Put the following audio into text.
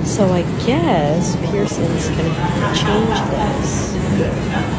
So I guess Pearson's gonna have to change this.